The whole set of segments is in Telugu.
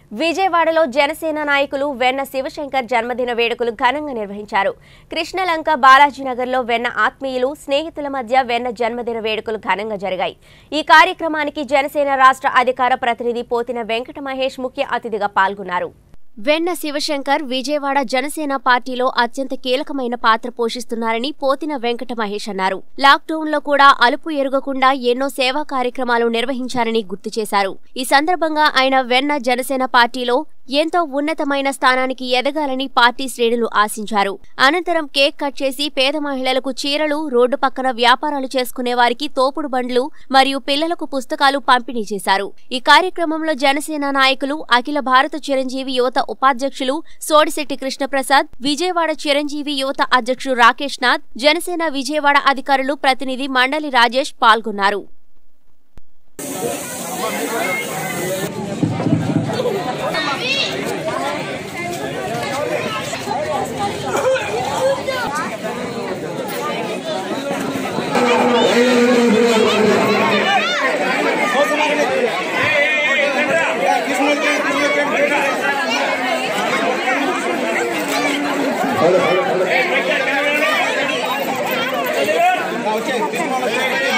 విజయవాడలో జనసేన నాయకులు వెన్న శివశంకర్ జన్మదిన వేడుకలు ఘనంగా నిర్వహించారు. కృష్ణలంక బాలాజీనగర్లో వెన్న ఆత్మీయులు స్నేహితుల మధ్య వెన్న జన్మదిన వేడుకలు ఘనంగా జరిగాయి. ఈ కార్యక్రమానికి జనసేన రాష్ట్ర అధికార ప్రతినిధి పోతిన వెంకట మహేష్ ముఖ్య అతిథిగా పాల్గొన్నారు. వెన్న శివశంకర్ విజయవాడ జనసేన పార్టీలో అత్యంత కీలకమైన పాత్ర పోషిస్తున్నారని పోతిన వెంకట మహేష్ అన్నారు. లాక్డౌన్లో కూడా అలుపు ఎరుగకుండా ఎన్నో సేవా కార్యక్రమాలు నిర్వహించారని గుర్తు చేశారు. ఈ సందర్భంగా ఆయన వెన్న జనసేన పార్టీలో ఎంతో ఉన్నతమైన స్థానానికి ఎదగాలని పార్టీ శ్రేణులు ఆశించారు. అనంతరం కేక్ కట్ చేసి పేద మహిళలకు చీరలు, రోడ్డు పక్కన వ్యాపారాలు చేసుకునే వారికి తోపుడు బండ్లు మరియు పిల్లలకు పుస్తకాలు పంపిణీ చేశారు. ఈ కార్యక్రమంలో జనసేన నాయకులు, అఖిల భారత చిరంజీవి యువత ఉపాధ్యక్షులు సోడిశెట్టి కృష్ణప్రసాద్, విజయవాడ చిరంజీవి యువత అధ్యక్షుడు రాకేష్ నాథ్, జనసేన విజయవాడ అధికారులు, ప్రతినిధి మండలి రాజేష్ పాల్గొన్నారు.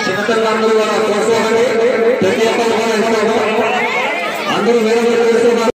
అందరూ